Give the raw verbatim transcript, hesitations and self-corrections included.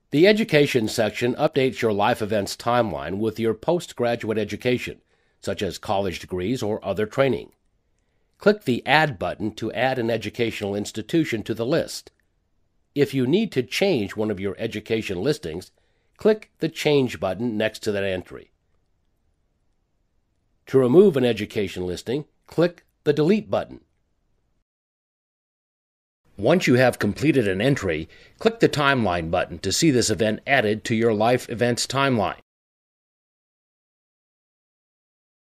The Education section updates your LifeEvents timeline with your postgraduate education, such as college degrees or other training. Click the Add button to add an educational institution to the list. If you need to change one of your education listings, click the Change button next to that entry. To remove an education listing, click the Delete button. Once you have completed an entry, click the Timeline button to see this event added to your LifeEvents timeline.